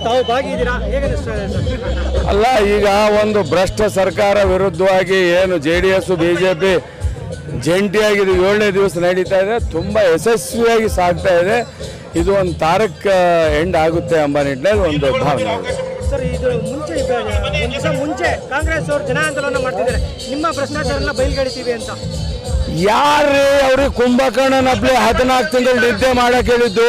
ತಾವು ಭಾಗಿದ್ದೀರಾ, ಹೇಗೆ ಅನಿಸ್ತದೆ ಸರ್? ಅಲ್ಲ, ಈಗ ಒಂದು ಭ್ರಷ್ಟ ಸರ್ಕಾರ ವಿರುದ್ಧವಾಗಿ ಏನು JDS BJP ಜಂಟಿಯಾಗಿದೆ 7ನೇ ದಿವಸ ನಡೀತಾ ಇದೆ, ತುಂಬ ಯಶಸ್ವಿಯಾಗಿ ಸಾಗ್ತಾ ಇದೆ. ಇದು ಒಂದು ತಾರಕ ಎಂಡ್ ಆಗುತ್ತೆ ಎಂಬ ನಿಟ್ಟಿನಲ್ಲಿ ಒಂದು ಭಾವನೆ ಇದೆ ಸರ್. ಇದು ಮುಂಚೆ ಕಾಂಗ್ರೆಸ್ ಅವರು ಜನ ಆಂದೋಲನ ಮಾಡ್ತಿದ್ದಾರೆ, ನಿಮ್ಮ ಭ್ರಷ್ಟಾಚಾರನ ಬಯಲ್ಗಡಿತೀವಿ ಅಂತ. ಯಾರೇ ಅವ್ರಿಗೆ ಕುಂಭಕರ್ಣನಪ್ಲೆ 14 ತಿಂಗಳು ನಿದ್ದೆ ಮಾಡಕ್ಕೆ ಹೇಳಿದ್ದು?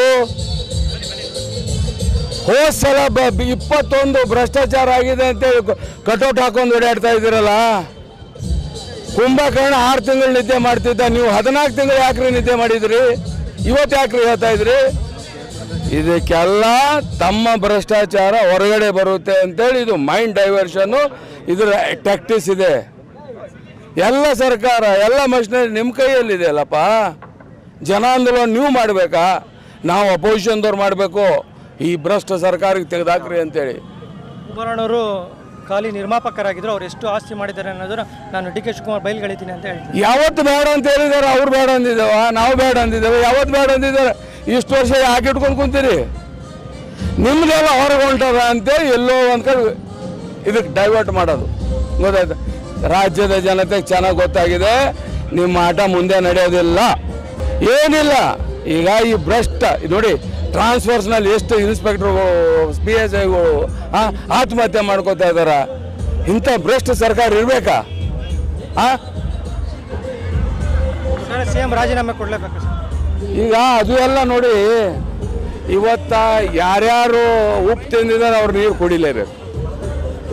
ಹೋದ ಸಲ 21 ಭ್ರಷ್ಟಾಚಾರ ಆಗಿದೆ ಅಂತ ಕಟೌಟ್ ಹಾಕೊಂಡು ಓಡಾಡ್ತಾ ಇದ್ದೀರಲ್ಲ. ಕುಂಭಕರ್ಣ 6 ತಿಂಗಳು ನಿದ್ದೆ ಮಾಡ್ತಿದ್ದ, ನೀವು 14 ತಿಂಗಳು ಯಾಕ್ರಿ ನಿದ್ದೆ ಮಾಡಿದ್ರಿ? ಇವತ್ತು ಯಾಕ್ರಿ ಹೇಳ್ತಾ ಇದ್ರಿ? ಇದಕ್ಕೆಲ್ಲ ತಮ್ಮ ಭ್ರಷ್ಟಾಚಾರ ಹೊರಗಡೆ ಬರುತ್ತೆ ಅಂತೇಳಿ ಇದು ಮೈಂಡ್ ಡೈವರ್ಷನ್ನು, ಇದರ ಟ್ಯಾಕ್ಟಿಸ್ ಇದೆ. ಎಲ್ಲ ಸರ್ಕಾರ ಎಲ್ಲ ಮಷಿನರಿ ನಿಮ್ಮ ಕೈಯಲ್ಲಿದೆ ಅಲ್ಲಪ್ಪ. ಜನಾಂದೋಲನ ನೀವು ಮಾಡಬೇಕಾ, ನಾವು ಅಪೋಸಿಷನ್ದವ್ರು ಮಾಡಬೇಕು? ಈ ಭ್ರಷ್ಟ ಸರ್ಕಾರಕ್ಕೆ ತೆಗೆದಾಕ್ರಿ ಅಂತೇಳಿ. ಕುಮಾರಣ್ಣವರು ಖಾಲಿ ನಿರ್ಮಾಪಕರಾಗಿದ್ರು, ಅವ್ರು ಎಷ್ಟು ಆಸ್ತಿ ಮಾಡಿದ್ದಾರೆ ಅನ್ನೋದನ್ನ ನಾನು DK ಶಿವಕುಮಾರ್ ಬಯಲ್ಗಡಿತೀನಿ ಅಂತ ಹೇಳ್ತೀನಿ. ಯಾವತ್ತು ಬೇಡ ಅಂತ ಹೇಳಿದಾರೆ? ಅವ್ರು ಬೇಡ ಅಂದಿದ್ದೇವ, ನಾವು ಬೇಡ ಅಂದಿದ್ದೇವೆ? ಯಾವತ್ತು ಬೇಡ ಅಂದಿದ್ದಾರೆ? ಇಷ್ಟು ವರ್ಷ ಯಾಕೆ ಇಟ್ಕೊಂಡು ಕುಂತೀರಿ? ನಿಮ್ದೆಲ್ಲ ಹೊರಗೆ ಹೊಂಟದ ಅಂತೇಳಿ ಎಲ್ಲೋ ಒಂದು ಕಡೆ ಇದಕ್ಕೆ ಡೈವರ್ಟ್ ಮಾಡೋದು. ಗೊತ್ತಾಯ್ತು? ರಾಜ್ಯದ ಜನತೆಗೆ ಚೆನ್ನಾಗಿ ಗೊತ್ತಾಗಿದೆ, ನಿಮ್ಮ ಆಟ ಮುಂದೆ ನಡೆಯೋದಿಲ್ಲ, ಏನಿಲ್ಲ. ಈಗ ಈ ಭ್ರಷ್ಟ ನೋಡಿ, ಟ್ರಾನ್ಸ್ಫರ್ಸ್ನಲ್ಲಿ ಎಷ್ಟು ಇನ್ಸ್ಪೆಕ್ಟರ್ಗಳು PSIಗಳು ಆತ್ಮಹತ್ಯೆ ಮಾಡ್ಕೋತಾ ಇದ್ದಾರ. ಇಂಥ ಭ್ರಷ್ಟ ಸರ್ಕಾರ ಇರಬೇಕಾ? CM ರಾಜೀನಾಮೆ ಕೊಡಲೇಬೇಕು. ಈಗ ಅದು ಎಲ್ಲ ನೋಡಿ, ಇವತ್ತ ಯಾರ್ಯಾರು ಉಪ್ಪು ತಿಂದಿದ್ದಾರೆ ಅವ್ರು ನೀರು ಕುಡಿಲೇಬೇಕು.